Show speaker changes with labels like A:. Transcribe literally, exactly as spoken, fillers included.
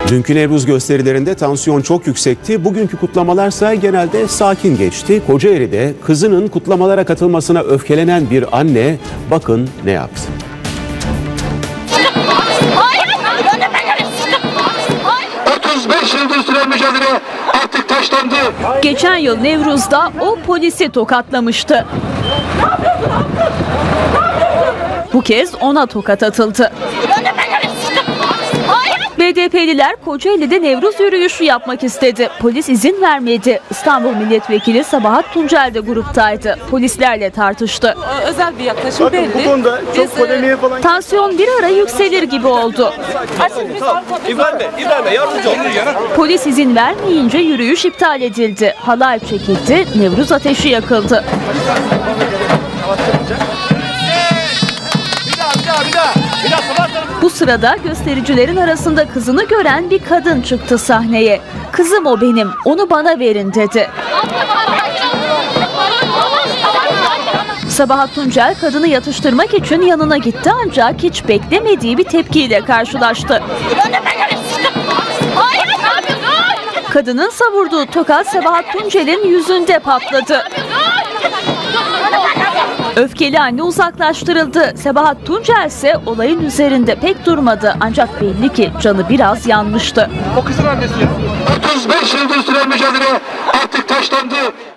A: Dünkü Nevruz gösterilerinde tansiyon çok yüksekti. Bugünkü kutlamalarsa genelde sakin geçti. Kocaeli'de kızının kutlamalara katılmasına öfkelenen bir anne bakın ne yaptı.
B: otuz beş yıldır süren mücadele artık taşlandı.
C: Geçen yıl Nevruz'da o polisi tokatlamıştı. Bu kez ona tokat atıldı. B D P'liler Kocaeli'de Nevruz yürüyüşü yapmak istedi. Polis izin vermedi. İstanbul Milletvekili Sabahat Tuncel de gruptaydı. Polislerle tartıştı.
D: Özel bir yaklaşım belli.
E: Bu konuda çok polemiğe falan...
C: Tansiyon bir ara yükselir gibi oldu.
E: İbrahim Bey, İbrahim Bey yardımcı olun.
C: Polis izin vermeyince yürüyüş iptal edildi. Halay çekildi, Nevruz ateşi yakıldı. Bu sırada göstericilerin arasında kızını gören bir kadın çıktı sahneye. "Kızım o benim, onu bana verin" dedi. Sabahat Tuncel kadını yatıştırmak için yanına gitti ancak hiç beklemediği bir tepkiyle karşılaştı. Kadının savurduğu tokat Sabahat Tuncel'in yüzünde patladı. Öfkeli anne uzaklaştırıldı. Sabahat Tuncel ise olayın üzerinde pek durmadı. Ancak belli ki canı biraz yanmıştı.
B: O kızın annesi. otuz beş yıldır süren mücadele artık taşlandı.